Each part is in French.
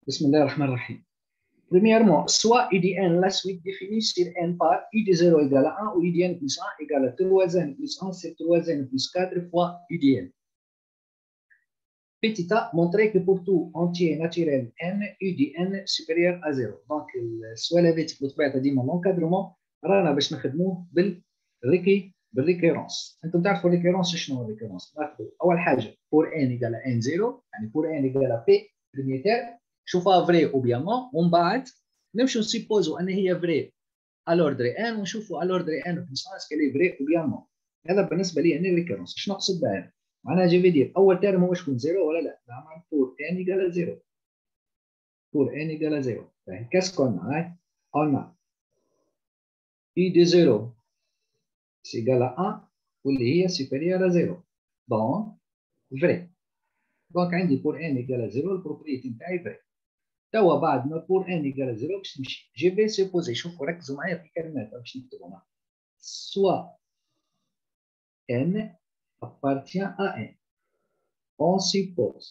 بسم الله الرحمن الرحيم. Premièrement, soit UDN, la suite définie sur n par U de 0 égale à 1 ou UDN plus 1 égale à 3n plus 1, c'est 3n plus 4 fois UDN. Petit a, montrer que pour tout entier naturel n, UDN supérieur à 0. Donc, السؤال هذا بطبيعة ديما l'encadrement رانا باش نخدموه بالريكيرونس. انتم تعرفوا الريكيرونس شنو الريكيرونس؟ ناخذوا أول حاجة pour n égale à n0 يعني pour n égale à p بريميتير نشوفها فري او بيان نو ومن بعد نمشوا نسيبوزو ان هي فري الوردري ان ونشوفوا الوردري ان بلس اسكو لي فري او بيان نو. هذا بالنسبه لي اني ريكورنس. شنو نقصد بها؟ معناها جي في دير اول تيرم هو شكون زيرو ولا لا؟ نعمل بور ان ايكال زيرو. بور ان ايكال زيرو. كاس كون هاي قلنا اي دي زيرو سي ايكال 1 واللي هي سوبيريور ا زيرو دونك فري. دونك عندي بور ان ايكال زيرو البروبريتي نتاعي فري. توا بعد ما بور ان ايكال زيرو باش نمشي جي في سيبوزي. شوفوا ركزوا معايا في الكلمات باش نكتبوا سوا n appartient à n. On suppose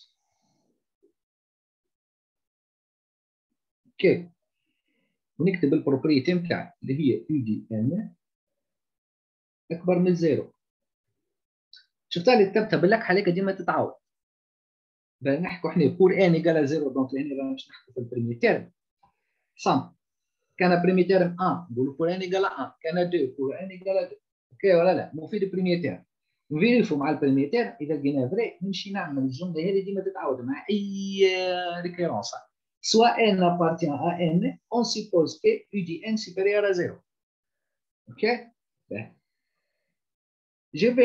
que ونكتب البروبريتي نتاعي اللي هي يو دي ان اكبر من زيرو. شفتها اللي كتبتها باللكحه هذيك ديما تتعاود. نحكوا احنا بور ان ايكال زيرو دونك هنا رانا باش نحكوا في البريميتير سام. كان بريميتير 1 نقولوا بور ان ايكال 1، كان 2 بور ان ايكال 2. اوكي ولا لا؟ مفيد بريميتير. نفيريفو مع البريميتير اذا لقيناه فري نمشي نعمل الجمله هذه ديما تتعاود مع اي ريكيرونس. Soit n appartient à n, on suppose que U de n supérieur à 0. OK? Ben, je vais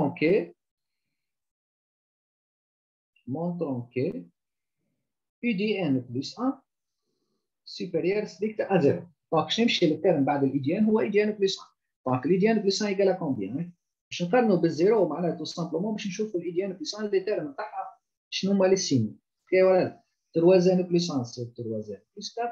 montrons que U de n plus 1 supérieur strict à 0. Donc, je نمشي للترم بعد ال UDN هو UDN plus 1. Donc, l'UDN plus 1 égale à combien؟ باش نقارنوا بالزيرو معناها تو سامبلومون باش نشوفوا الUDN plus 1 اللي ترم نتاعها شنو هما لي سيني. اوكي ولا لا؟ 3 n plus 1 c'est 3 n plus 4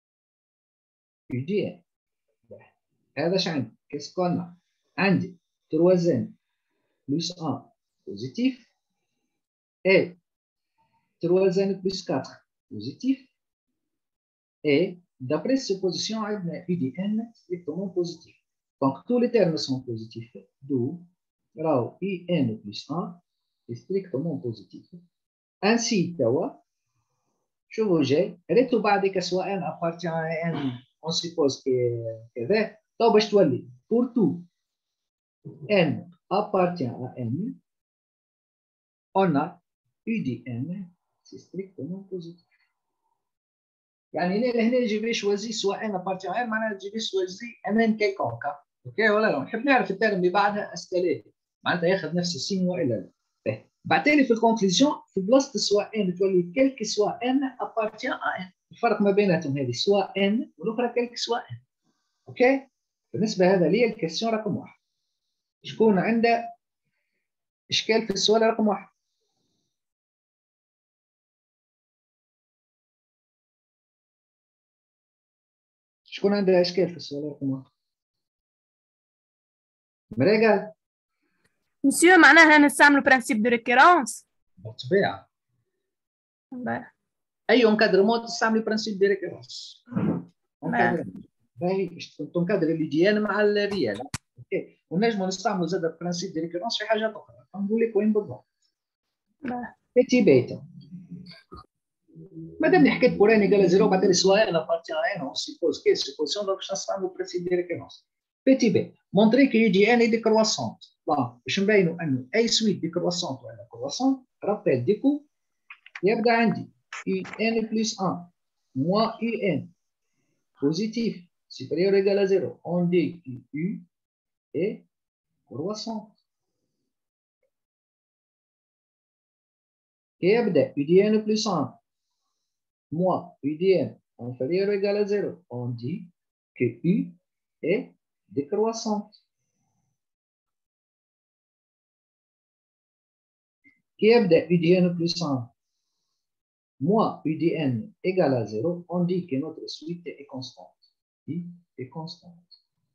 UDN. هذا اش عندي؟ كيس قلنا عندي 3 n plus 1 positif et 3 n plus 4 positif et d'après cette position عندنا UDN strictement positif. Donc tous les termes sont positifs, d'où راهو IN plus 1 est strictement positif. Ainsi توا شوفوا جاي ريتو بعدك سواء n appartient à n on suppose كذا تو باش تولي pour tout n appartient à n on a U de n c'est strictement positif. يعني هنا جي في شوازي سواء ان ابارتي ان معناها جي في شوازي ان ان كيكونك. اوكي ولا لا؟ نحب نعرف الترم اللي بعدها اسكاليه معناتها ياخذ نفس السين والا لا. بعدين في الكونكلوزيون في بلاصه سواء ان تولي كلك سواء ان ابارتي ان. الفرق ما بيناتهم هذه سواء ان والاخرى كلك سواء ان. اوكي بالنسبه هذا لي الكيستيون رقم 1. شكون عنده اشكال في السؤال رقم 1؟ شكون عنده اشكال في السؤال رقم 1؟ مريقل مسيو معناها نستعملوا برانسيب دو ريكيرونس بالطبيعه. اي انكادرمون تستعمل برانسيب دو ريكيرونس. باهي باش تنكادر الديان مع الريال. اوكي ونجموا نستعملوا زاد برانسيب دو ريكيرونس في حاجات اخرى. نقول لك وين بالضبط. بيتي بيتا مادام حكيت بوران ايكال زيرو بعدين سواء انا بارتي ان اون سيبوز كي سيبوزيون دونك باش نستعملوا برانسيب دو ريكيرونس. بيتي بي مونطري كي دي ان اي ديكرواسونت. باش نبينوا انه اي سويت ديكرواسونت ولا كرواسونت رابيل ديكو يبدا عندي ان بلس 1 moins un positif supérieur ou égal à 0, on dit que U est croissante. يبدأ UDN plus 1 moins UDN inférieur ou égal à 0, on dit que U est décroissante. يبدأ UDN plus 1 moins UDN égal à 0, on dit que notre suite est constante. I est constante.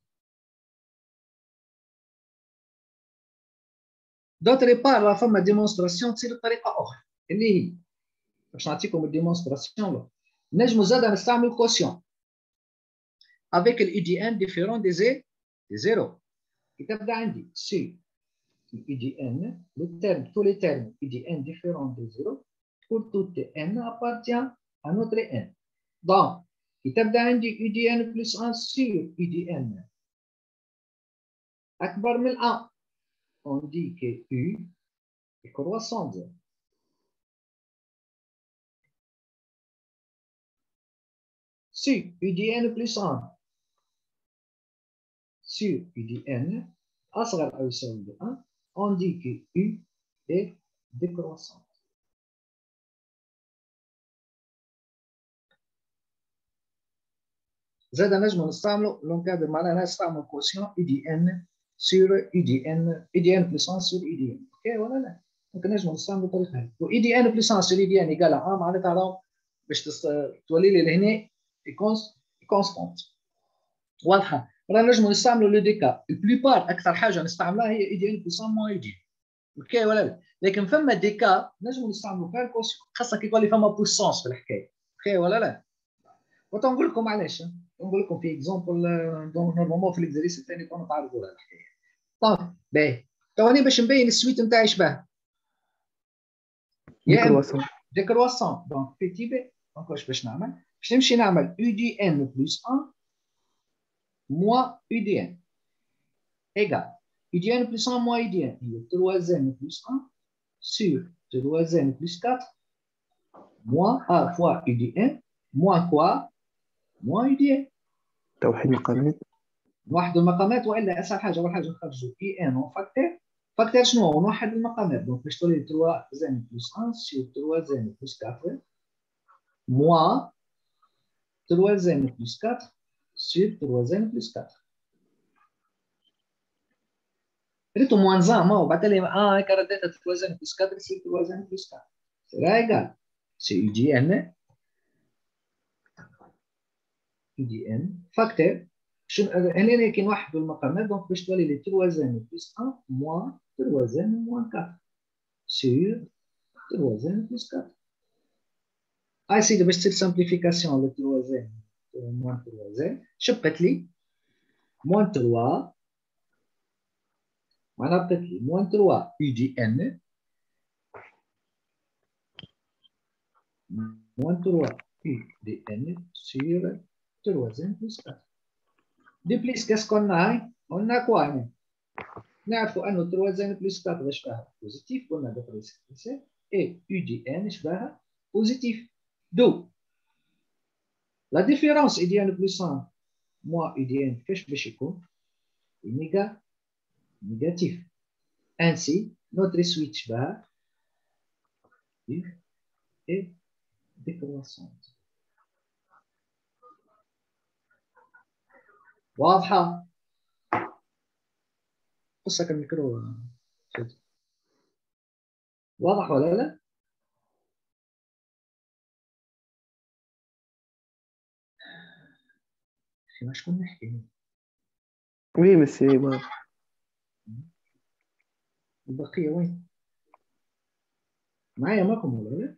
D'autre part, la forme de démonstration تصير بطريقة أخرى اللي هي باش نعطيكم الديمونستراسيون. نجمو زادا نستعمل كوسيون avec الاي دي ان ديفيرون دي زيرو. كي تبدا عندي سي اي دي ان لو تيرم tous les termes اي دي ان ديفيرون دي زيرو pour tout n appartient à notre n. Donc كي تبدا عندي اي دي ان بلس 1 sur اي دي ان اكبر من 1 on dit que u est croissant de si u دي ان بلس 1 sur u دي ان أصغر أو يساوي 1 on dit que u est décroissante. زاد نجم نستعملوا لونكادر معناها نستعمل كوسيون اي دي ان سور اي دي ان اي دي ان بلس 1 سور اي دي ان. اوكي ولا لا؟ ممكن نجم نستعملوا الطريقه هذه. واي دي ان بلس 1 سور اي دي ان يقال معناتها راهو باش تولي لي لهنا كونستونت واضحه. رانا نجم نستعملوا لو ديكا البلوبار اكثر حاجه نستعملها هي اي دي ان بلس 1 مو اي دي. اوكي ولا لا؟ لكن فما ديكا نجم نستعملوا فيها الكوسيون خاصه كي يقول لي فما بوسونس في الحكايه. اوكي ولا لا؟ وتنقول لكم علاش نقول لكم في اكزومبل دونك نورمالمون في الاكزرسيس الثاني كنا تعرفوا لها الحكايه. طيب باهي توني باش نبين السويت نتاعي شباه يا ديكرواسون ديكرواسون. دونك في تي بي دونك واش باش نعمل؟ باش نمشي نعمل يو دي ان بلس 1 موا يو دي ان ايكال يو دي ان بلس 1 موا يو دي ان هي 3 ان بلس 1 سور 3 ان بلس 4 موا ا فوا يو دي ان موا كوا موا يو دي ان. توحيد مقامات. نوحد المقامات والا اسهل حاجه اول حاجه نخرجوا اي ان اون فاكتور. فاكتور شنو هو؟ نوحد المقامات دونك باش تولي 3 زائد بلس 1 سور 3 زائد بلس 4 موا 3 زائد بلس 4 سور 3 زائد بلس 4. ريتو موان زان ما هو بعد لي هيك رديتها 3 زائد بلس 4 سور 3 زائد بلس 4 سيرا ايكال سي يو دي ان يو دي ان فاكتور. هنا كي نوحدوا المقامات دونك باش تولي لي 3 زائد بلس 1 موا 3 زائد موان 4 sur 3 زائد بلس 4. هاي سيدي باش تصير سامبليفيكاسيون لو 3 زائد موان 3 زائد شبقت لي موان 3 معناها بقت لي موان 3 يو دي ان موان 3 يو دي ان sur 3 زائد بلس 4. دي بليس كاسكو قلنا هاي قلنا كوا هنا نعرفوا انه 3 زائد بلس 4 شباها بوزيتيف قلنا دبريس اي يو دي ان شباها بوزيتيف دو لا ديفيرونس اي دي ان بلس 1 موا اي دي ان كيفاش باش يكون négatif. Ainsi, notre switch bar est décroissante. واضحة؟ قصك الميكرو واضح ولا لا؟ أخي ما شكون نحكي؟ وي مسي واضح. البقية وين؟ معايا معكم ولا لا؟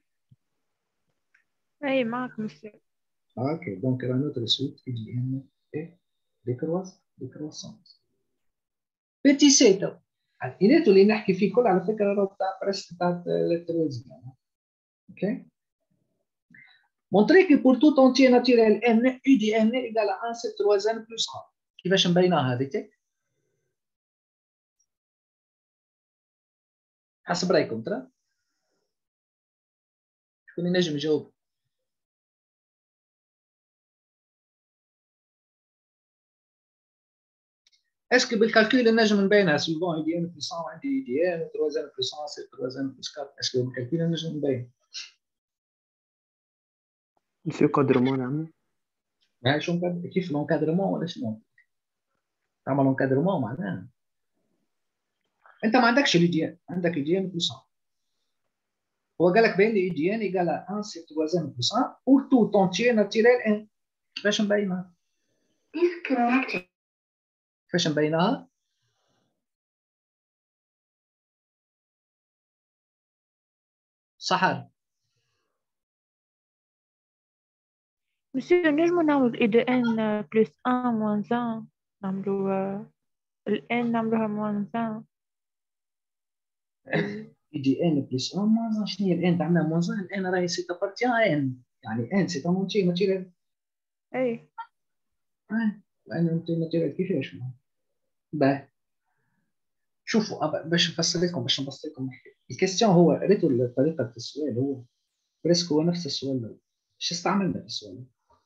أي معك مسيو. اوكي دونك لا نوتر سويت اي دي ان اي décroissante. بيتي سيتو الانيتو اللي نحكي فيه كل على فكرة راه بتاع بريس بتاع الالكتروزيا. اوكي montrer que pour tout entier naturel n u دي n égale à 1 sur 3 n plus 1. كيفاش نبينها هذيك؟ حسب رايكم ترى شكون ينجم يجاوب؟ اسكو بالكالكول نجم نبينها سيفون اي دي ان بلس 1 عندي اي دي ان 3 ان بلس 1 سي 3 ان بلس 4 اسكو بالكالكول نجم نبين؟ مسيو قدر نعمل. هاي شو كيف لونكادرمون ولا شنو؟ تعمل لونكادرمون معناها انت ما عندكش اي دي ان عندك اي دي ان بلس 1 هو قال لك بين لي اي دي ان يقال 1 سي 3 ان بلس 1 اور تو تونتيي ناتيريل ان. كيفاش نبينها؟ كيفاش نبينها؟ صحر مسيو نجمو نعملو اي دو ان بلس ان موان ان، نعملو الان نعملوها موان ان. اي دي ان بلس 1 موان 1. شنو هي الان تاعنا موان 1؟ الان راهي سي تابارتيان ان، يعني ان سي ان اونتي ناتوريل. اي ان اونتي ناتوريل كيفاش؟ باه شوفوا باش نفسر لكم، باش نبسط لكم الكاستيون. هو ريتوا طريقه السؤال، هو بريسك هو نفس السؤال الاول. ايش استعملنا في السؤال؟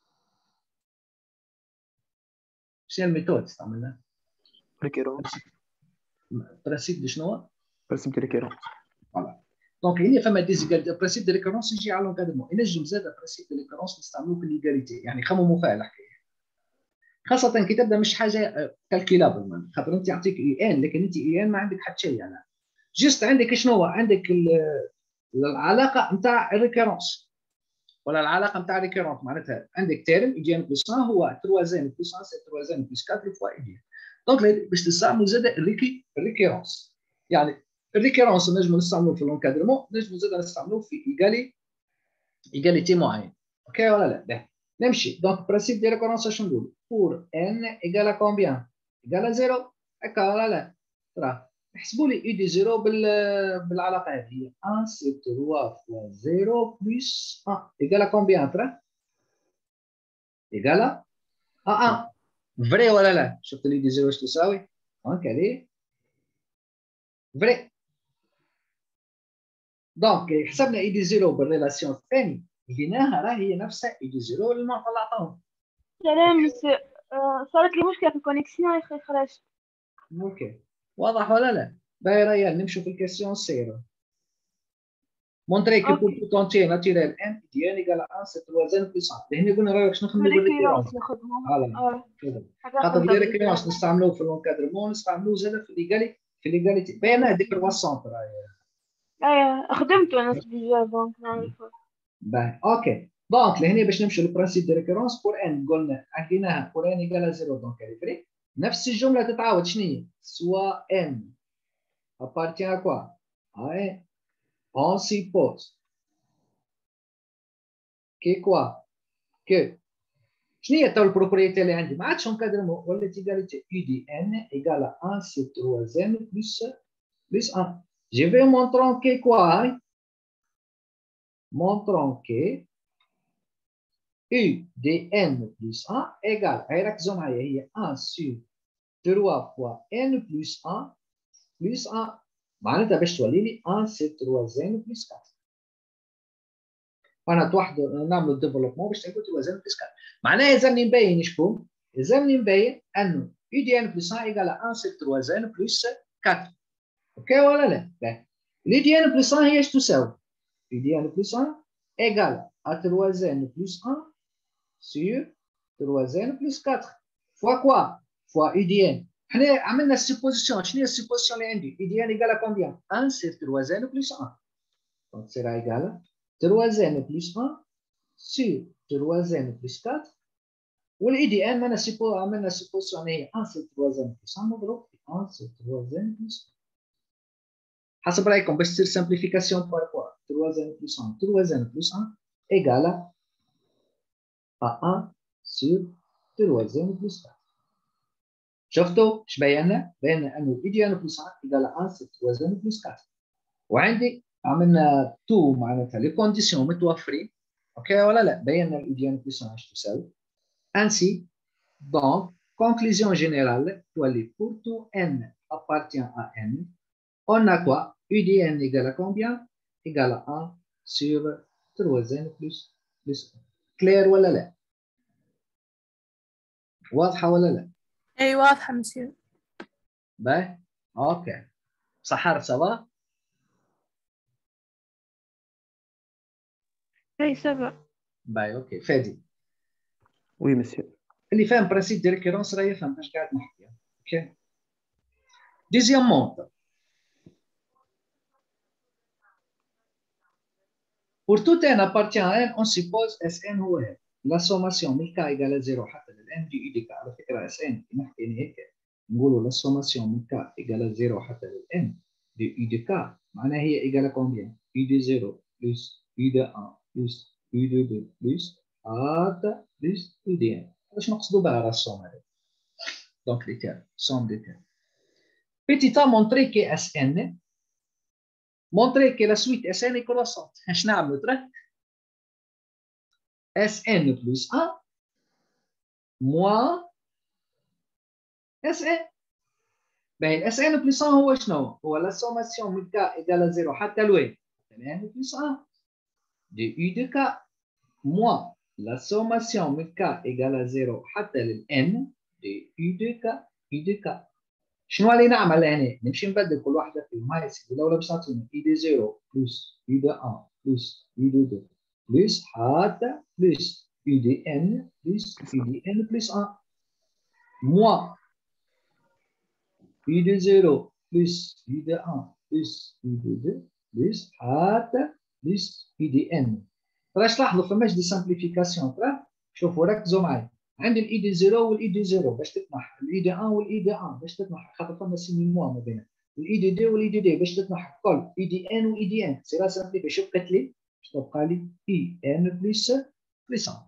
شنو الميثود استعملنا؟ ريكيرونس. برانسيب دي شنو؟ برانسيب دي ريكيرونس. فوالا. دونك هنا فما ديزيغاليتي. برانسيب دي ريكورونس يجي على لونكادرمون. ينجم زاد برانسيب دي ريكورونس نستعملوه في ليغاليتي، يعني خمموا فيها الحكايه، خاصه كي تبدا مش حاجه كالكيلابل. خاطر انت يعطيك اي ان، لكن انت اي ان ما عندك حتى شيء. يعني جست عندك شنو هو؟ عندك العلاقه نتاع الريكورونس، ولا العلاقه نتاع ريكورونت. معناتها عندك تيرم اي دي ان بلس 1 هو 3 ان بلس 1 سي 3 ان بلس 4 فوا اي دي. دونك باش تستعملوا زاد الريكورونس. يعني الريكورونس نجموا نستعملوه في لونكادرمون، نجموا زاد نستعملوه في ايغاليتي معين. اوكي ولا لا؟ ده نمشي. دونك برانسيب دي ريكورونس اش نقولوا؟ بور ان ايغال ا كومبيان؟ ايغال 0. هكا ولا لا؟ ترى احسبوا لي اي دي 0 بالعلاقه هذه. 1 سي 3 فوا 0 بلس 1 ايغال كومبيان؟ ترى ايغال 1. فري ولا لا؟ شفت لي دي 0 ايش تساوي؟ هكا ليه فري. دونك حسبنا اي دي 0 بالريلاسيون الثاني، لقيناها راه هي نفسها اي دي 0 للمعطى اللي عطاهم. سلام مسيو، صارت لي مشكلة في الكونيكسيون يا أخي خرجت. اوكي واضح ولا لا؟ باهي ريال نمشوا في الكيستيون السيرة. Montrer que pour اوكي tout entier naturel n دي n égale à 1 c'est 3 n plus 1. لهنا قلنا رايك شنو نخدموا بالريكيرونس بالريكيرونس. ناخدهم. فوالا كذا. حاجة خاطر فهمتها الريكيرونس بالريكيرونس. نستعملوه في لونكادرمون، نستعملوه زاد في ليغاليتي. باينه هذيك 300 راهي. ايه خدمته انا ديجا دونك نعرفه. باهي اوكي. دونك لهنا باش نمشوا للبرانسيب دو ريكيرونس بور ان، قلنا عقيناها بور ان ايكال 0 دونك هذه فري. نفس الجمله تتعاود. شنو هي؟ سوا ان appartient à quoi؟ à on suppose que quoi؟ que شنو هي تو البروبريتي اللي عندي؟ ما عادش انكادرمون، ولات ايكاليتي يو دي ان ايكال 1 سي 3 ان بلس 1. جي في مونطرون كي كوا؟ مونطرون كي U دي n plus 1 égale، هاي ركزوا معايا، هي 1 sur 3 fois n plus 1 plus 1. معناتها باش تولي لي 1 sur 3 n plus 4. انا توحدوا نعملوا ديفلوبمون باش تلقوا 3 n plus 4. معناها يلزمني نبين شكون؟ يلزمني نبين انه U دي n plus 1 égale 1 sur 3 n plus 4. اوكي ولا لا؟ لا. U دي n plus 1 هي ايش تساوي؟ U دي n plus 1 égale à 3 n plus 1 sur 3n plus 4 fois quoi? fois UDN. احنا عملنا السيبوزيسيون. شنو هي السيبوزيسيون اللي عندي؟ UDN égale à combien؟ 1 sur 3n plus 1. Donc sera égal 3n plus 1 sur 3n plus 4. والEDN عملنا السيبوزيسيون هي 1 sur 3n plus 1 مضروب في 1 sur 3n plus 1. حسب رايكم باش تصير simplification par quoi؟ 3n plus 1 3n plus 1 égale à 1 sur 3n plus 4. شفتوا ايش بينا؟ بينا انه ايديان بلس 1 ايكال 1 سي 3 بلس 4. وعندي عملنا تو معناتها لي كونديسيون متوفرين. اوكي ولا لا؟ بينا الايديان بلس 1 ايش تساوي؟ انسي دونك conclusion générale تولي pour tout n appartient à n on a quoi? UDN égale à combien? égale à 1 sur 3n plus 1. كلير ولا لا؟ واضحه ولا لا؟ اي واضحة مسيو. باهي اوكي. سحر سوا؟ اي سبع. باهي اوكي. فادي وي مسيو. اللي فاهم برانسيب دي ريكيرونس راه يفهم اش قاعد نحكي. اوكي. ديزيامون pour tout n appartient à n on suppose Sn هو هذا. لا سوماسيون من k égale 0 حتى للn دي دي k. على فكره Sn كي نحكي هيك نقولوا لا سوماسيون من k égale 0 حتى للn دي دي k معناها هي égale combien؟ u دي 0 plus u دي 1 plus u دي 2 plus هات بلس يو دي ان. باش نقصدوا بها راه السوم هذا. دونك لي تيرم سوم دي تيرم. Petit a montré que Sn, montré que la suite Sn est croissante. اش نعملوا ترى؟ Sn plus 1 moins Sn. باهي Sn plus 1 هو شنو؟ هو la sommation من k égale à 0 حتى لوين؟ n plus 1 de u de k moins la sommation من k égale à 0 حتى للn de u de k u de k. شنو اللي نعمل هنا؟ نمشي نبدل كل واحده فيهم. هاي سيدي الاولى باش تعطيني اي دي 0 بلس اي دي 1 بلس اي دي 2 بلس حتى بلس اي دي ان بلس اي دي ان بلس 1 موان اي دي 0 بلس اي دي 1 بلس اي دي 2 بلس حتى بلس اي دي ان. راش تلاحظوا فماش دي سامبليفيكاسيون. ترى شوفوا ركزوا معايا. عندي الاي دي 0 والاي دي 0 باش تتنحى، الاي دي 1 والاي دي 1 باش تتنحى خاطر فما سيني موا ما بينهم، الاي دي 2 والاي دي 2 باش تتنحى الكل، اي دي ان واي دي ان سي لا سامبليفي. شوف بقات لي باش تبقى لي اي ان بلس 100.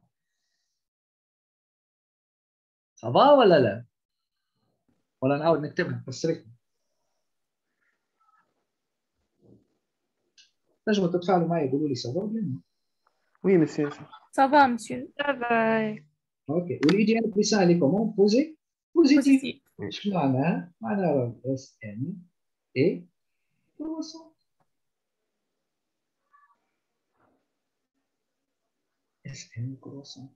صافا ولا لا؟ ولا نعاود نكتبها نفسر لكم؟ نجموا تتفاعلوا معي يقولوا لي صافا ولا لا؟ وي مسيو. Ça va, monsieur. Ça va. اوكي. والاي دي ان بلس 1 اللي كومون بوزيتيف. Positif. شنو معناها؟ معناها اس ان اي كروسون. اس ان كروسون.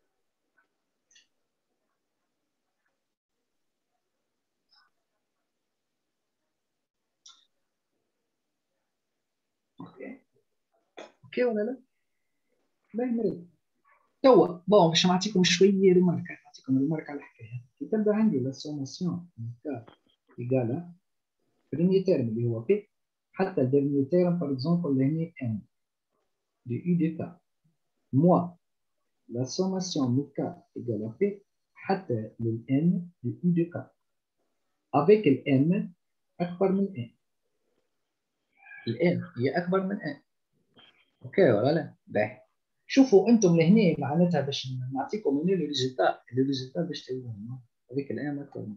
اوكي ولا لا؟ باين مريض. توا بون باش نعطيكم شويه ريمارك، نعطيكم ريمارك على الحكايه. كي تبدا عندي لا سوماسيون كا ايكالا بريمي تيرم اللي هو بي حتى الديرني تيرم باغ اكزومبل اللي هني ان دي يو دي كا موا لا سوماسيون من كا ايكالا بي حتى للان دي يو دي كا افيك الان اكبر من ان. الان هي اكبر من ان. اوكي ولا لا؟ باهي. شوفوا انتم لهنا معناتها باش نعطيكم من الريزلتا باش تلقوهم هذيك الان اكثر من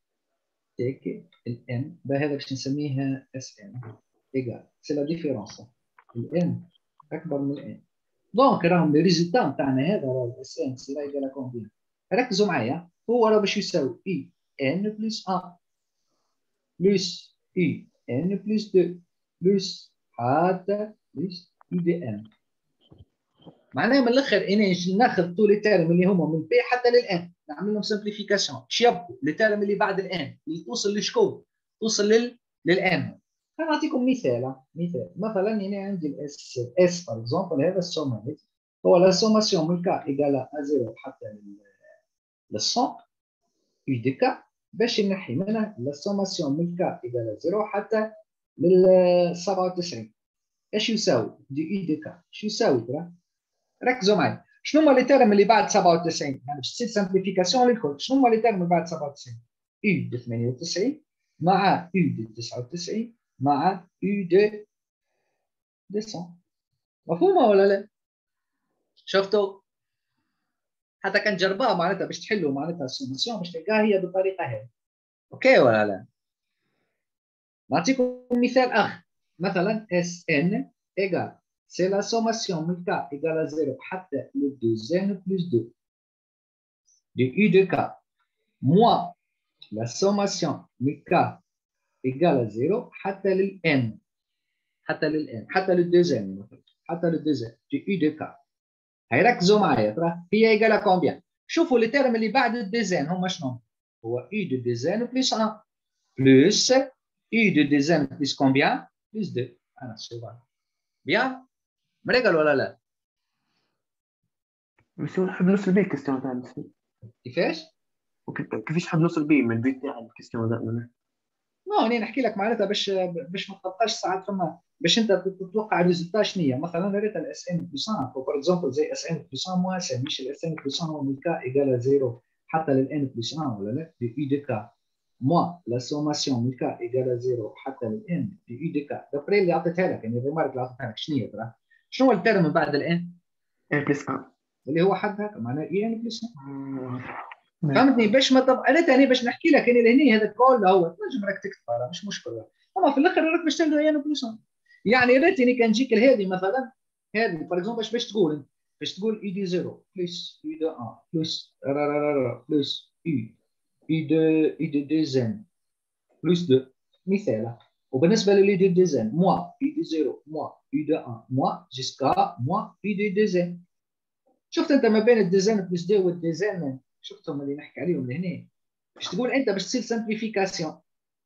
تيك الان. هذا باش نسميها اس ان ايجال سي لا ديفيرونس. الان اكبر من الان. دونك راهم لي ريزلتا نتاعنا هذا راه الاس ان سي لا ايجال كومبيان. ركزوا معايا. هو راه باش يساوي اي ان بلس 1 بلس اي ان بلس 2 بلس حتى بلس اي دي ان. معناها من الاخر انا ناخذ طول الترم اللي هما من بي حتى للان نعمل لهم سمبليفيكاسيون. اش يبقوا الترم اللي بعد الان اللي توصل لشكون؟ توصل للان. نعطيكم مثال. مثلا هنا عندي الاس باغ اكزومبل. هذا السوم هو لا سوماسيون من كا ايكالا ا 0 حتى لل 100 يو دي كا باش نحي منها لا سوماسيون من كا ايكالا 0 حتى لل 97. ايش يساوي؟ دي اي دي كا ايش يساوي ترى؟ ركزوا معي. شنو هما لي تيرم اللي بعد 97؟ يعني باش تصير سامبليفيكاسيون للكل. شنو هما لي تيرم اللي بعد 97؟ يو دي 98 مع يو دي 99 مع يو دي 100. مفهومه ولا لا؟ شفتوا؟ حتى كان جربوها معناتها باش تحلوا معناتها السوماسيون باش تلقاها هي بالطريقه هذه. اوكي ولا لا؟ نعطيكم مثال اخر. مثلا اس ان ايجال c'est la sommation de k égale à 0 حتى le 2n plus 2 de u de k moins la sommation de k égale à 0 حتى للn حتى لل 2n حتى لل 2n de u de k. هاي ركزوا معايا ترى هي ايجال كومبيان. شوفوا لي تيرم اللي بعد ال 2n هما شنو؟ هو u de 2n plus 1 plus u de 2n plus combien؟ plus 2. انا سوبر بيان. مريقل ولا لا؟ مسيو نحب نوصل بيه الكيستيون تاع مسيو. كيفاش؟ كيفاش حاب نوصل بيه من البيت تاع الكيستيون دائما؟ نو انا نحكي لك معناتها باش ما تبقاش ساعات فما باش انت تتوقع الريزلتا شنو. مثلا ريت الاس ان بلسان فور اكزومبل زي اس ان بلسان مو اس ان مش الاس ان بلسان هو من كا ايجال 0 حتى للان بلسان ولا لا دي اي دي كا موا لا سوماسيون من كا ايجال 0 حتى للان دي اي دي كا. دابري اللي عطيتها لك يعني الريمارك اللي عطيتها لك شنو هي ترى؟ شنو هو الترم من بعد الان؟ ان بلس 1. اللي هو حد هكا معناه اي ان بلس 1. فهمتني؟ باش ما طب انا ثاني باش نحكي لك انا لهني هذا كل هو تنجم راك تكتب مش مشكله، اما في الاخر راك باش تلقى اي ان بلس 1. يعني ريتني كان تجيك لهذه مثلا، هذه باغ اكزومبل باش تقول اي دي 0 بلس اي دو 1 بلس بلس اي دو 2 بلس 2 مثال. وبالنسبه للي دو 2 موا اي دو 0 موا اي دو 1 موا جيسكا موا اي دو 2. شفت انت ما بين الديزاين بلس 2 والديزاين، شفتهم اللي نحكي عليهم لهنا، باش تقول انت باش تصير سامبليفيكاسيون.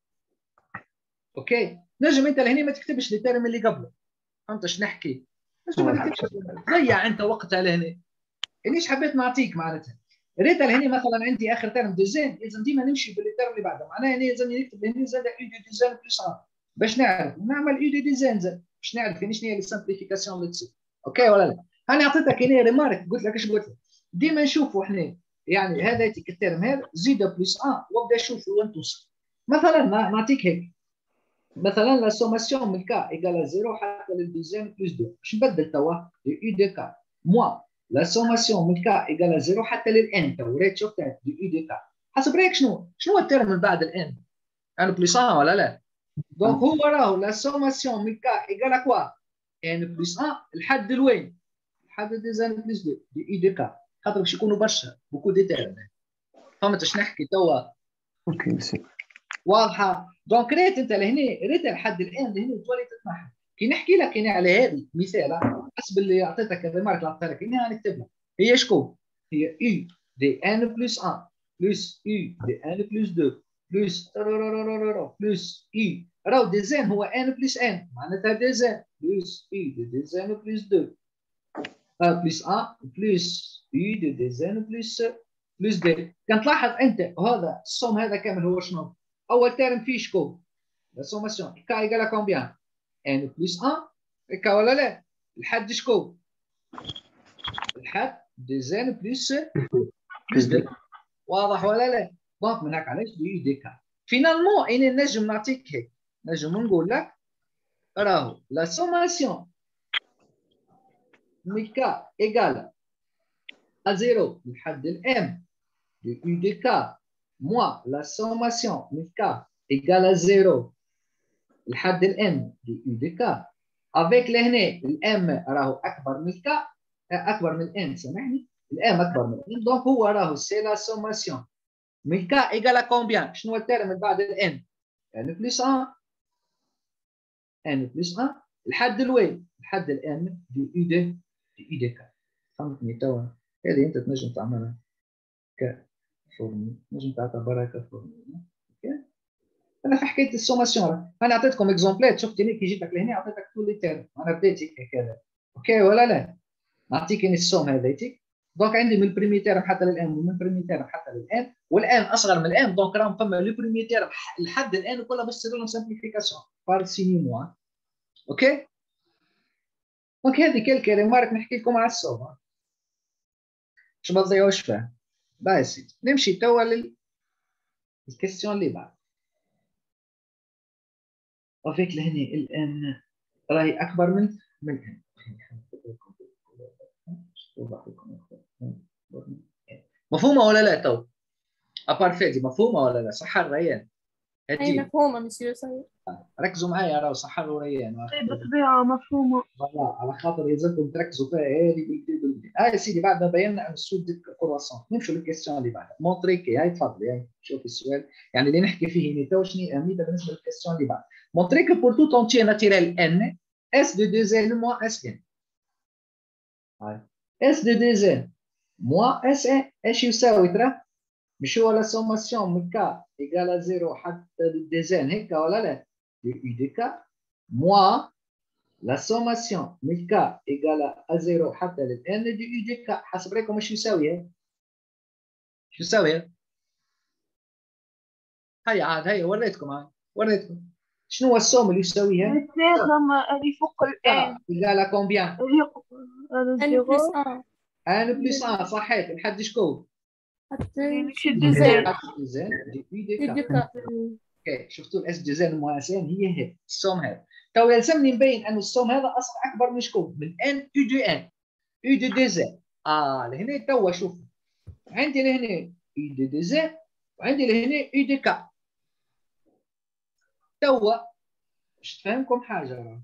اوكي، نجم انت لهنا ما تكتبش لي تيرم اللي قبله، فهمت اش نحكي؟ نجم ما تكتبش، تضيع انت وقتها لهنا. انيش حبيت نعطيك معناتها ريت لهنا مثلا عندي اخر تيرم ديزاين، لازم ديما نمشي بالتيرم اللي بعده، معناها انا لازم نكتب لهنا زاد اي دو ديزاين بلس 1 باش نعرف نعمل اي دو ديزاين زاد باش نعرف شنو هي السامبليفيكاسيون اللي تصير. اوكي ولا لا؟ انا اعطيتك هنا ريمارك، قلت لك ايش قلت لك، ديما نشوفوا احنا يعني هذا التيرم هذا زيد بلس 1 وابدا شوف وين توصل. مثلا نعطيك هيك مثلا لا سوماسيون من كا ايكال 0 حتى للدوزيام بلس 2 باش نبدل توا اي دو كا موا لا سوماسيون من كا ايكال 0 حتى للان تو ريت شفت دي اي دو كا حسب رايك شنو الترم من بعد الان؟ ان بلس 1 ولا لا؟ دونك هو راهو لا سوماسيون من كا ايكال كوا ان بلس 1 لحد الوين؟ لحد ديزاين بلس 2 دي اي دو كا، خاطر باش يكونوا برشا بوكو دي تيرم. فهمت اش نحكي توا؟ اوكي بسيط. واضحه. دونك ريت انت لهنا ريت لحد الان لهنا تولي تتنحى. كي نحكي لك هنا على هذه مثال حسب اللي اعطيتك الريمارك اللي اعطيتها لك هنا نكتب لك هي شكون؟ هي اي دي ان بلس 1 بلس اي دي ان بلس 2 بلس بلس اي راهو ديزاين هو ان بلس ان معناتها ديزاين بلس اي دي ديزاين بلس 2 بلس 1 بلس اي دي ديزاين بلس 2. كان تلاحظ انت هذا الصوم هذا كامل هو شنو؟ اول تيرم فيه شكون؟ لا سوماسيون كا ايكال كومبيان؟ ان بلس 1 كا ولا لا؟ الحد شكون؟ الحد ديزاين بلس 2. واضح ولا لا؟ دونك من هاك علاش دي دي كا. فينالمون انا نجم نعطيك هيك، نجم نقول لك راهو لا سوماسيون من كا ايكال ا 0 لحد الام de U de K moins la sommation de K égale à 0 لحد الام دي U de K avec لهنا الام راهو اكبر من K اكبر من n سامحني، الام اكبر من n دونك هو راهو سي لا سوماسيون من K égale à combien؟ شنو الترم من بعد الان؟ n بلس 1 n بلس 1 لحد الوين؟ لحد الام دي U de K. فهمتني توا؟ هذه انت تنجم تعملها كفورمي، نجم تعتبرها كفورمي. اوكي، انا في حكايه السوماسيون انا اعطيتكم اكزومبلات، شفت كي جيتك لهنا اعطيتك كل لي تيرم انا بديت هيك كذا. اوكي ولا لا؟ نعطيك اني السوم هذيتي دونك عندي من البريمي تيرم حتى للان ومن البريمي تيرم حتى للان والان اصغر من الان دونك راهم فما لو بريمي تيرم لحد الان كلها باش تصير لهم سامبليفيكاسيون بار سيني موا. اوكي دونك هذه كلك ريمارك نحكي لكم على السوم باش ما تضيعوش فيها. باهي سيدي نمشي توا للكيستيون اللي بعد. وفيك لهني الان راهي اكبر من ان. مفهومه ولا لا تو؟ ابار فادي مفهومه ولا لا؟ صح الريان؟ اي مفهومه مسيو سعيد. ركزوا معايا راهو صح الريان بالطبيعة مفهومة. على خاطر يلزمكم تركزوا فيها هذه بالبدي. هاي سيدي بعد ما بينا ان السود ديك كرواسون نمشوا للكيستيون اللي بعدها مونتريكي. هاي تفضلي هاي شوفي السؤال يعني اللي نحكي فيه هنا تو شنو اهميته بالنسبه للكيستيون اللي بعد. مونتريكي بور توت اونتيير ناتوريل ان اس دو 2 ان موان اس ان. هاي اس دو 2 ان موان اس ان ايش يساوي ترى؟ مش هو لا سوماسيون من كا ايكال 0 حتى للديزين هيك ولا لا؟ دي اي دي كا موا لا سوماسيون من كا ايكال 0 حتى للان دي اي دي كا. حسب رايكم ايش يساوي؟ شو يساوي؟ هيا عاد هيا وريتكم شنو هو السوم اللي يساويها؟ نتفاهم اللي فوق الآن ايكال كومبيان؟ ان بلس 1 ان بلس 1 صحيت لحد شكون؟ حتى ديزين دي اي دي كا. يدك اوكي شفتوا الاس ديزين المواسين هي هي السوم هذا. تو يلزمني نبين ان السوم هذا اصلا اكبر من شكون؟ من ان يو دي ان يو دي ديزين لهنا توا شوف عندي لهنا اي دي دي زد وعندي لهنا اي دي كا. توا باش نفهمكم حاجه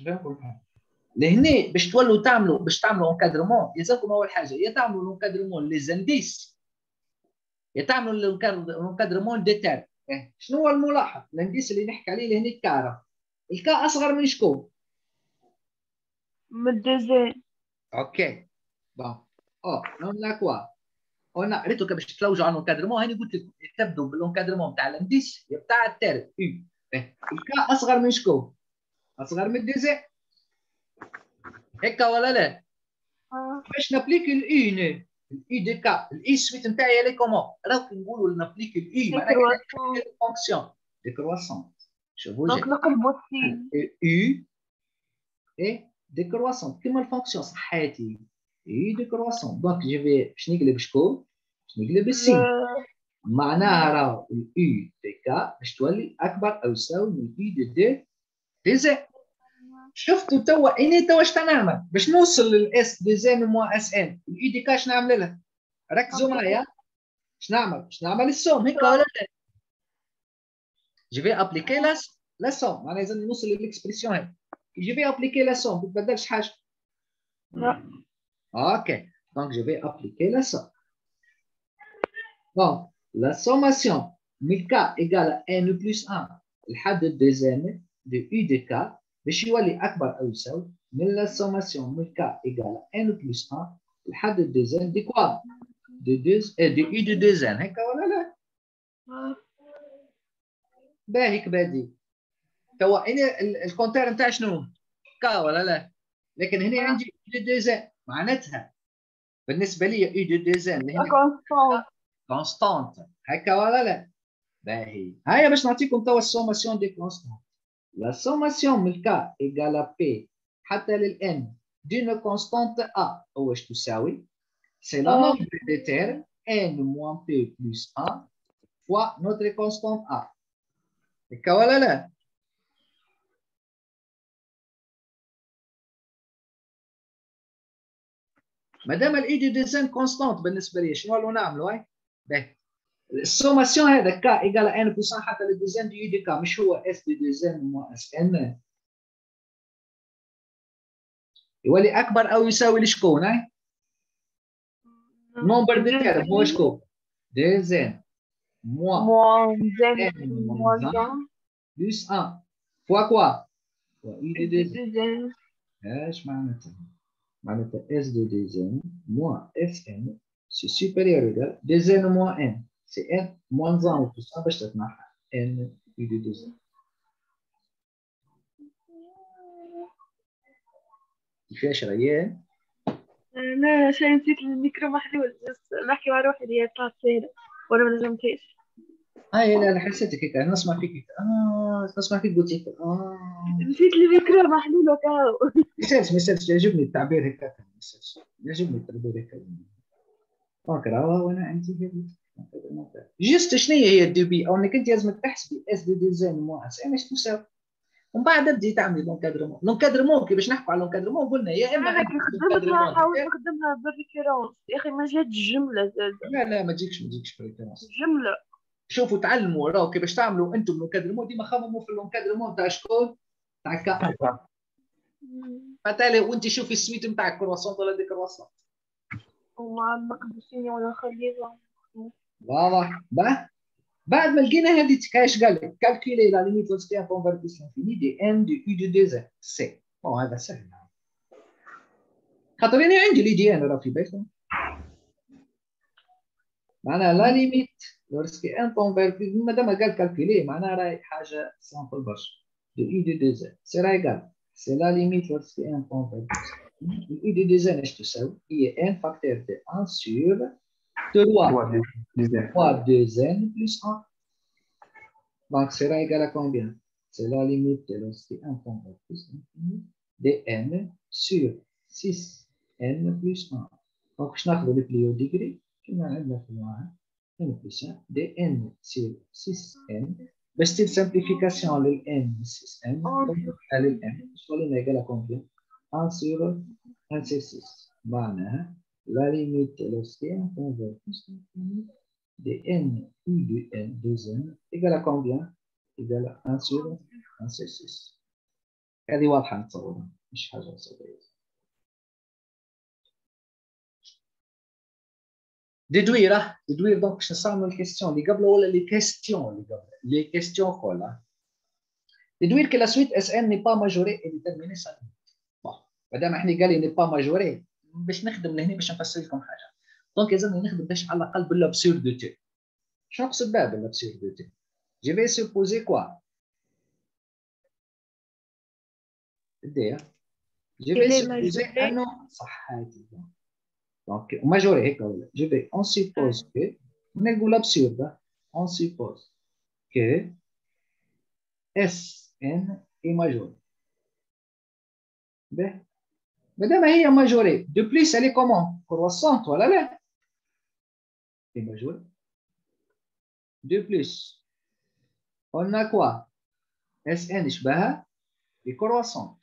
لهنا باش تولوا تعملوا انكادرمون يلزمكم اول حاجه يا تعملوا الانكادرمون لي زانديس يا تعملوا الانكادرمون دي تير. شنو هو الملاحظ؟ الانديس اللي نحكي عليه لهنا الكارا. الكا اصغر من شكون؟ من الدوزين. اوكي بون نون كوا قلنا ريتو باش تلوجوا على الانكادرمون. هاني قلت لكم تبدوا بالانكادرمون تاع الانديس بتاع التير يو. الكا اصغر من شكون؟ اصغر من الدوزين هكا ولا لا؟ باش نابليكي الاي الاي دي كا الاي سويت نتاعي لي كومون راهو كي نقولوا نابليكي الاي معناها فونكسيون ديكرواسون. شوفوا دونك نقلبوا السي اي اي ديكرواسون كيما الفونكسيون صحاتي اي ديكرواسون. دونك جو في باش نقلب شكون؟ باش نقلب السي معناها راهو الاي دي كا باش تولي اكبر او يساوي من اي دي دي زد. شفتوا توا اني توا اش نعمل باش نوصل للاس دي زين موا اس ان الاي دي كا اش نعمل لها؟ ركزوا معايا اش نعمل؟ باش نعمل السوم هيك ولا لا؟ جو في ابليكي لا سوم معناها لازم نوصل للاكسبرسيون هاي. جو في ابليكي لا سوم ما تبدلش حاجه. لا. اوكي دونك جو في ابليكي لا سوم. دونك لا سوماسيون من كا ايكال ان بلس 1 الحد الدوزيام دو اي دي كا باش يولي اكبر او يساوي من لا سوماسيون من كا ايكال ان بلس 1 الحد الدوزيام دي كوا دي اي دو دوزيام هكا ولا لا؟ باهيك بادي. توا انا الكونتير نتاع شنو؟ كا ولا لا؟ لكن هنا عندي اي دو دوزيام معناتها بالنسبه لي اي دو دوزيام هنا كونستانت هكا ولا لا؟ باهي هيا باش نعطيكم توا السوماسيون دي كونستانت. لا سوماسيون من كا ايكال بي حتى للان دون كونستانت ا هو اش تساوي؟ سي لا نومبر دي تير ان موان بي بلس 1 فوا نوتر كونستانت ا هكا ولا لا؟ مادام الاي دي ديزاين كونستانت بالنسبه لي شنو نعملوا؟ هاي باهي السوماسيون هذا كا ايكال ان بلس 1 حتى للديزاين دي دي كا مش هو اس دي ديزاين مو اس ان يولي اكبر او يساوي لشكون؟ هاي نومبر دي تير هو شكون؟ ديزاين موان ان موان 1 بلس 1 فوا كوا؟ فوا اي دي ديزاين. ايش معناتها؟ معناتها اس دي ديزاين موان اس ان سي سوبيريور ايكال ديزاين موان ان سي ان موان 1 بلس 1 باش تتنحى ان اي دي ديزاين. كيفاش ريان؟ لا شيء نسيت الميكرو محلول بس نحكي مع روحي اللي هي طلعت سهلة ولا ما نجمتهاش. لا حسيتك هيك نسمع فيك نسمع فيك قلت هيك نسيت الميكرو محلول وكاو. ما يسالش يعجبني التعبير هيك يعجبني التعبير هيك فاكرة وانا عندي جست شنو هي الدي بي او انك انت لازمك تحسبي اس دي ديزاين مو اس ان ايش تساوي ومن بعد تبدي تعملي لونكادرمون كي باش نحكوا على لونكادرمون قلنا يا اما انا كي خدمتها حاولت نخدمها بالريفيرونس يا اخي ما جات الجمله زاد. لا ما تجيكش بالريفيرونس الجمله. شوفوا تعلموا راهو كي باش تعملوا انتم لونكادرمون ديما خمموا في اللونكادرمون تاع شكون؟ تاع كا مثلا وانت شوفي السويت نتاع كرواسون ولا دي كرواسون ومع المقدسين ولا خليفه واضح بعد ما لقينا هذه كاش قال لك كالكولي لا ليميت لوسكي ان كونفرتيسيون فيني دي ان دي يو دي ديزا سي هذا سهل خاطر انا عندي لي دي ان راه في بالكم معناها لا ليميت لوسكي ان كونفرتي ما دام قال كالكولي معناها راهي حاجه سامبل برشا دي يو دي ديزا سي راهي قال سي لا ليميت لوسكي ان كونفرتيسيون يو دي ديزا اش تساوي هي ان فاكتور دي 1 سور 3 fois 2n plus 1. Donc, sera égal à combien? C'est la limite de lorsqu'il y a 1 point plus infini de n sur 6n plus 1. Donc, je n'ai le plus haut degré. Je n'ai pas le moins n plus 1 de n sur 6n. Mais c'est une simplification de n 6n. Donc, elle est n. Soit l'égal à combien? 1 sur 1 sur 6. معناها la limite lorsqu'il converge plus l'infini de n u de n 2n égale à combien؟ égale à 1 sur 1 sur 6. هذه واضحة نتصورها مش حاجة صعبة. ديدوير دونك باش نستعملوا الكيستيون اللي قبله ولا لي كيستيون اللي قبله لي كيستيون كلها. ديدوير que la suite Sn n'est pas majorée et déterminer sa limite. bon مادام احنا قال لي n'est pas majorée باش نخدم لهنا باش نفسر لكم حاجه. دونك لازم نخدم باش على الاقل بالابسورديتي. شنو نقصد بها بالابسورديتي؟ جي في سوبوزي كوا دير جي في سوبوزي انه صح هادي دونك ماجوري هيك ولا جي في اون سيبوز كو نقول ابسورد اون سيبوز كو اس ان اي ماجوري. باهي مادام هي ماجوري دو بليس الي كومون كرواسونت ولا لا؟ هي ماجوري دو بليس قلنا كوا اس ان شبهها بكرواسونت.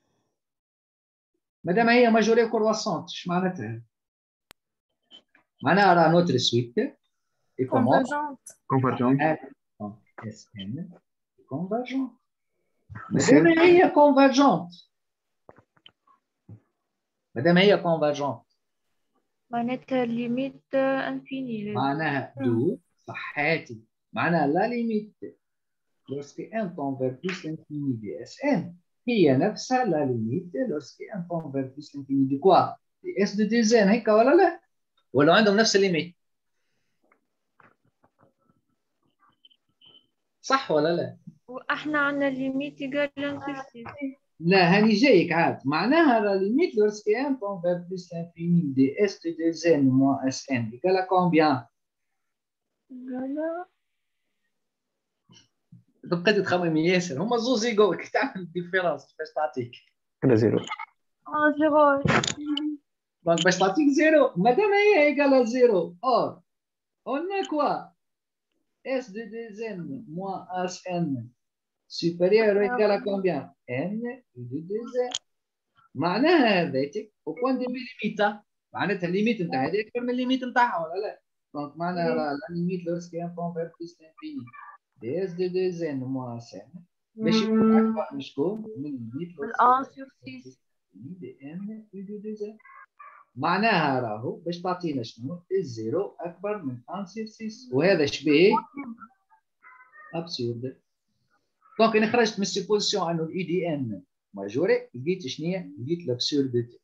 مادام هي ماجوري كرواسونت اش معناتها؟ معناها راه نوتر سويت اي كومون كونفرجونت اس ان كونفرجونت. مادام هي كونفرجونت معناتها ليميت انفيني. معناها دو صحاتي معناها لا ليميت lorsque n tend vers plus l'infini de Sn هي نفسها لا ليميت lorsque n tend vers plus l'infini de quoi؟ de S de 2n هيك ولا لا؟ ولا عندهم نفس الليميت؟ صح ولا لا؟ واحنا عندنا ليميت يقال لانسيستي. لا هاني جايك عاد معناها لا ليميت lorsque n tend vers plus l'infini de S de 2n moins Sn égale à combien؟ بقيت تخمم ياسر هما زوز يقول كي تعمل ديفيرونس باش تعطيك كده زيرو. زيرو. دونك باش تعطيك زيرو مادام هي ايكال زيرو اور قلنا كوا اس دو 2n موان اس ان supérieur ou égal à combien n de 2n. معناها هذاتك au point de vue limite معناتها الليميت نتاع هذه اكبر من الليميت نتاعها ولا لا؟ دونك معناها لا ليميت lorsque n tend vers plus l'infini de s de 2n moins n باش يكون اكبر من شكون؟ من الليميت من 1 sur 6 دي ان دو 2n. معناها راهو باش تعطينا شنو؟ الزيرو اكبر من 1 sur 6 وهذا شبيه ابسورد. دونك انا خرجت من السيبوزيسيون انه الاي دي ان ماجوري لقيت شنو هي؟ لقيت لابسورديتي.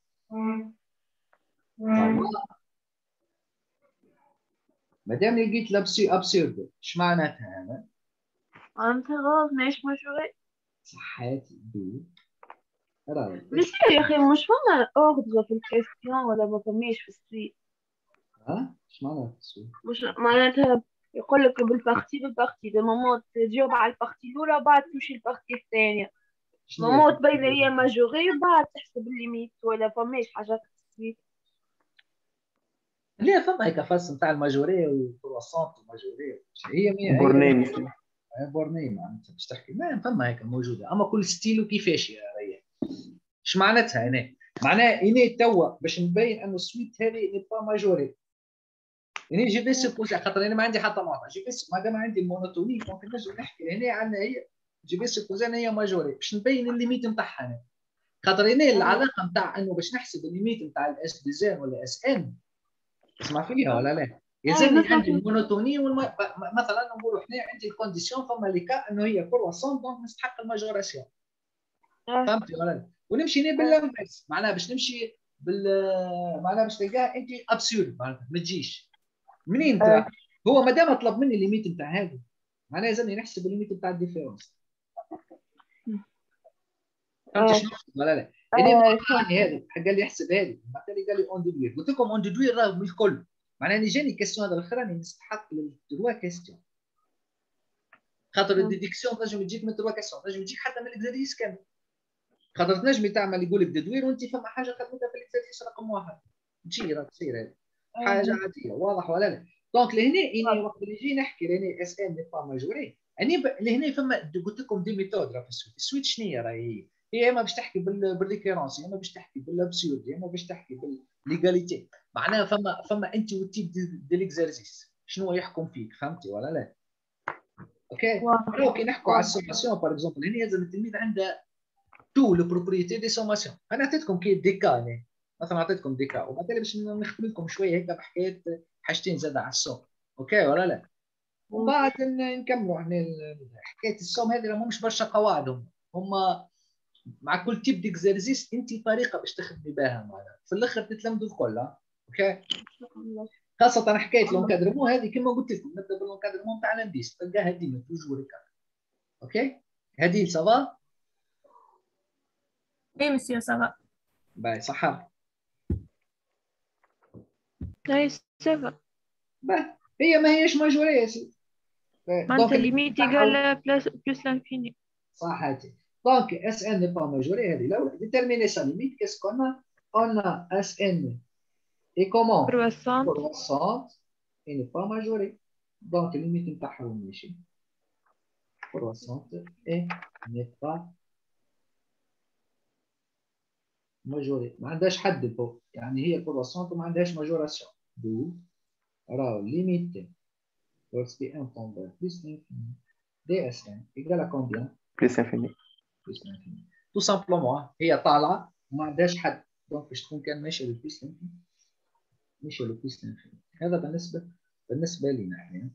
مادام لقيت ابسورد اش معناتها هذا؟ معناتها ماهيش ماجوري. صحاتي دو راهو ماشي يا اخي مش فما اوردر في الكيستيون ولا ما فماش في السويت. ها اش معناتها السويت؟ مش معناتها يقول لك بالبارتي دو مومون تجاوب على البارتي الاولى وبعد تمشي البارتي الثانيه. مومون تبين هي ماجوري وبعد تحسب الليميت ولا فماش حاجات في السويت. لا فما هيك فاس نتاع الماجوري والكرواسونت الماجوري هي بورنيم بورنيم معناتها باش تحكي ما فما هيك موجوده اما كل ستيل وكيفاش يا ريان. اش معناتها هنا؟ معناها هنا توا باش نبين انه السويت هذه ني با ماجوري يعني جي في سوبوزي خاطر انا ما عندي حتى معطى جي في ما دام عندي المونوتوني دونك نجم نحكي هنا عندنا هي جي في سوبوزي هي ماجوري باش نبين الليميت نتاعها خاطر هنا العلاقه نتاع انه باش نحسب الليميت نتاع الاس دي زين ولا اس ان تسمع فيها ولا لا؟ يلزمني عندي المونوتوني مثلا نقولوا احنا عندي الكونديسيون فما لي كا انه هي كرواسون دونك نستحق الماجوراسيون. فهمتي ولا لا؟ ونمشي هنا باللمس معناها باش نمشي معناها باش تلقاها انت ابسورد معناتها ما تجيش منين ترى هو ما دام طلب مني الليميت نتاع هذا معناها لازمني نحسب الليميت نتاع الديفيرونس. فهمت شنو ولا لا؟ يعني هذه قال لي احسب هذه بعد قال لي اون ديدوير قلت لكم اون ديدوير راه بالكل معناها اللي جاني كيستيون هذا الاخراني نستحق التروا كيستيون خاطر الديديكسيون تنجم تجيك من تروا كيستيون تنجم تجيك حتى من الاكزاريس كامل خاطر تنجمي تعمل يقول لك ديدوير وانت فما حاجه خدمتها في الاكزاريس رقم واحد تجي راه تصير هذه حاجه عاديه واضح ولا لا؟ دونك لهنا اني وقت اللي نجي نحكي لهنا اس ان ني با ماجوري اني لهنا فما قلت لكم دي ميثود راه في السويت. السويت شنو هي راهي هي اما باش تحكي بالريكيرونس يا اما باش تحكي بالابسورد يا اما باش تحكي بالليغاليتي معناها فما انت والتيب دي ليكزارسيس شنو يحكم فيك، فهمتي ولا لا؟ اوكي. لو كي نحكوا على السوماسيون باغ اكزومبل، هنا لازم التلميذ عنده تو لو بروبريتي دي سوماسيون. انا عطيتكم كي ديكا يعني. مثلا عطيتكم ديكا وبعدين باش نخدم لكم شويه هيك بحكايه حاجتين زاد على السوم. اوكي ولا لا؟ ومن بعد نكملوا احنا حكايه السوم هذه. مش برشا قواعد، هما مع كل تيب ديكزارسيس انت طريقه باش تخدمي بها معناها في الاخر تتلمذوا الكل. اوكي. خاصه حكايه لونكادرمون هذه كما قلت لكم، نبدا باللونكادرمون تاع الانديس تلقاها ديما توجور هكا. اوكي. هذه سافا. Oui, monsieur, ça va. باهي صحة. Oui, ça va. باهي هي ما هيش ماجوري يا سيدي. معناتها ليميت ايكال بلس لانفيني. صح هاتي. دونك اس ان ني با ماجوري هذه الاولى. ديتيرميني سا ليميت كيس كون اون اس ان اي كومون كروسونت اي ني با ماجوري. دونك الليميت نتاعها وين ماشي كروسونت اي ني با ماجوري. ما عندهاش حد الفوق يعني، هي كروسونت وما عندهاش ماجوراسيون. دو راهو ليميتي lorsque n tend vers plus l'infini dsn égale à combien؟ بلس انفيني. plus l'infini. tout simplement هي طالعه وما عندهاش حد، دونك باش تكون كان ماشيه للبلس l'infini ماشيه للبلس l'infini. هذا بالنسبه لنا احنا.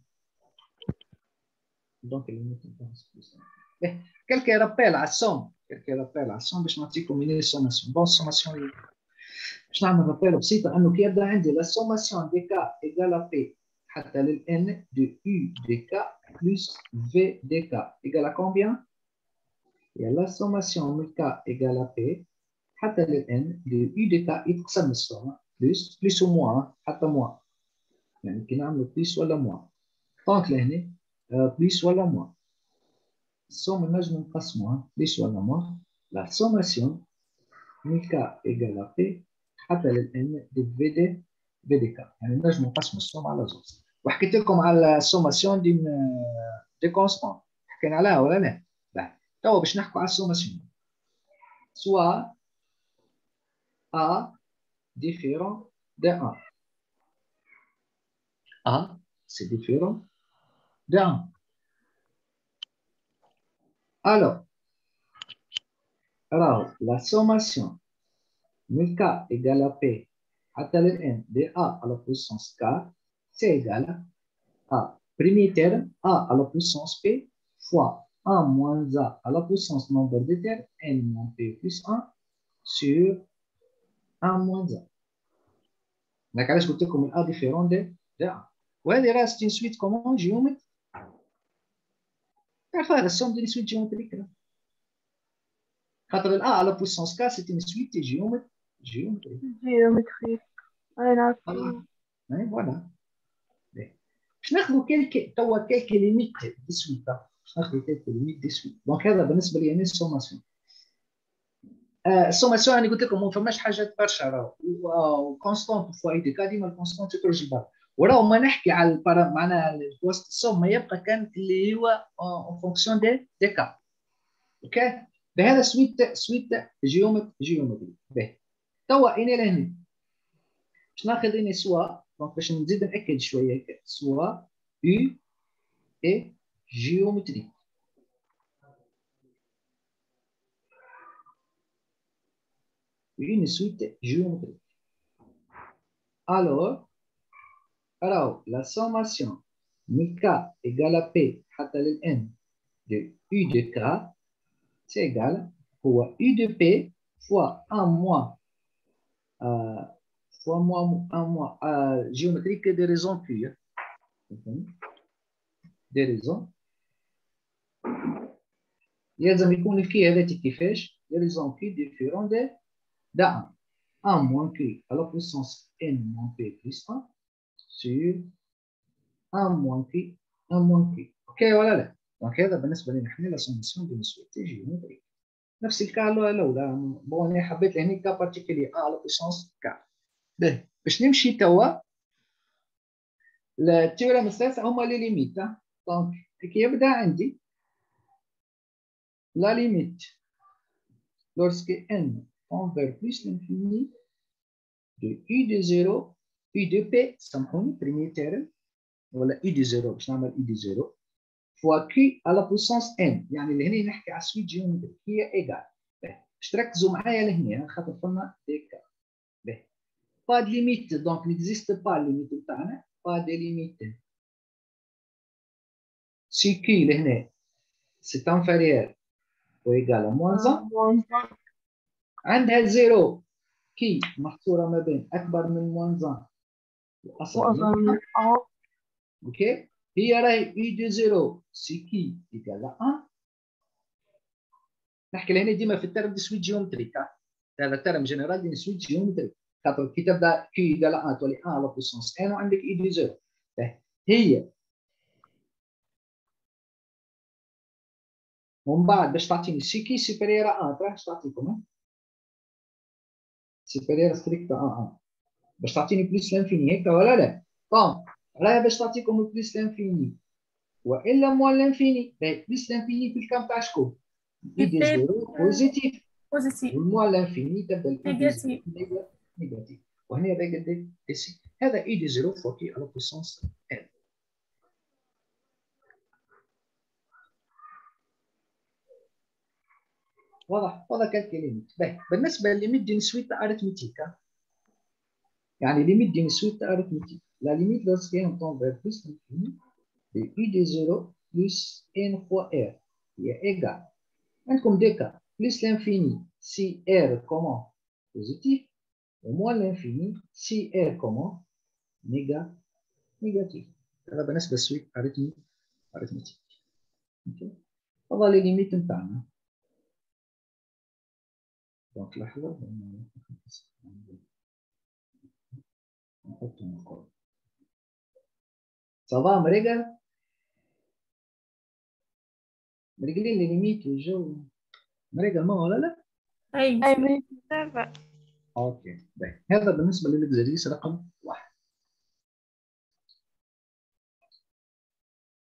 دونك الليميت نتاعها بلس l'infini. كلكي رابيل على السوم، باش نعطيكم منين السوماسيون. بون السوماسيون باش نعمل رابيل بسيطه انه كي يبدا عندي لا سوماسيون دي كا ايكال بي حتى للN de U dk plus V dk égale à combien؟ Il y a la sommation de K égale à P حتى للN de U dk يتقسم السوم plus ou moins حتى moins. يعني كي نعملوا plus ولا moins. دونك لهنا plus ولا moins. السوم نجم نقسموها plus ولا moins. La sommation de K égale à P حتى للN de V dk. يعني نجم نقسموا السوم على زوج. وحكيت لكم على السوماسيون دي كونستانت حكينا عليها ولا لا؟ لا. توا باش نحكوا على السوماسيون سوا ا ديفيرون دي ان. ا سي ديفيرون دي ان. الو راهو لا سوماسيون من k égale à p حتى للn دي a à la puissance k c'est égal à premier terme a à la puissance p fois 1 moins a à la puissance nombre de termes n moins p plus 1 sur 1 moins 1. هناك علاش قلت لكم ال A ديفيرون دي A. وهذه راه ستين سويت كومون جيومتري. تعرف هذا السوم دي سويت جيومتريك. خاطر ال A على بويسونس K سيت سويت جيومتري. انا نعرف. اي فوالا. باش ناخذوا توا كيلكي ليميت دي سويت. باش ناخذوا كيلكي ليميت دي سويت. دونك هذا بالنسبه لي انا السوماسيون. السوماسيون انا قلت لكم ما فماش حاجات برشا راهو كونستانت فوا اي دي كا ديما الكونستانت تخرج البر. وراهو ما نحكي على معناها وسط السوم ما يبقى كان اللي هو اون فونكسيون دي كا. اوكي. بهذا سويت جيومتري. باهي توا انا لهنا باش ناخذ اني سوا دونك باش نزيد ناكد شويه سوا يو اي جيومتري. une suite géométrique. Alors, la sommation de k égale à p حتى للn de u de k c'est égal à u de p fois 1 moins géométrique des raisons pures. Des raisons. لازم يكون الكي هذا كيفاش؟ des raisons q différentes de 1. 1 moins q à la puissance n moins p plus 1 sur 1 moins q 1 moins q. اوكي ولا لا؟ دونك هذا بالنسبه لنا احنا لا سوماسيون دو نسويتي جيومتريك. نفس الكا الاولى. بون انا حبيت هنا كا بارتيكولي ا على بويسونس كا. باهي باش نمشي توا التيوريم الثالثه هما لي ليميت. دونك كي يبدا عندي لا ليميت lorsque n tend vers plus l'infini de u de 0 اي دو بي سامحوني بريمير تيرم ولا اي دي زيرو باش نعمل اي دي زيرو فوا كي على بوسونس ان، يعني لهنا نحكي على سويت جيومتري هي ايجال. باش تركزوا معايا لهنا خاطر فما ديكا. باهي با دي ليميت دونك نيكزيست با ليميت تاعنا، با دي ليميت سي كي لهنا سي انفيريور و ايجال موان 1 عندها زيرو كي محصوره ما بين اكبر من موان 1 واصغر من اوكي. هي راهي اي دو زيرو سي كي ايجال 1. نحكي لهنا ديما في الترم دي سويت جيومتريك، هذا ترم جينيرال دي سويت جيومتريك خاطر كي تبدا كي ايجال 1 تولي 1 على بوسونس ان وعندك اي دو زيرو. هي ومن بعد باش تعطيني سي كي سوبيريور 1 باش تعطيكم سوبيريور ستريكت 1 باش تعطيني بلس لانفيني هيك ولا لا؟ طون راهي باش تعطيكم بلس لانفيني والا موان لانفيني. بلس لانفيني في الكام تاع شكون؟ اي دي زيرو بوزيتيف والموان لانفيني تبدا الاي دي زيرو نيجاتيف. وهنا ريغل دي سي هذا اي دي زيرو فوا كي على بوسونس ان. واضح؟ هذا كالكي ليميت. بالنسبه لليميت دي سويت اريثميتيك، يعني ليميت دي سويت اريثميتيك لا ليميت lorsqu'on tend vers plus l'infini de i de 0 plus n fois r هي égale. عندكم دي كا plus l'infini si r comment positif و moins l'infini si r comment négatif. هذا بالنسبه للسويت اريثميتيك. هذا لي ليميت نتاعنا. دونك لحظه نحطهم الكل. صافا مريقل مريقلين لي ليميت والجو مريقل ما ولا لا؟ أي مريقل. اوكي. هذا بالنسبه للاكزرسيس رقم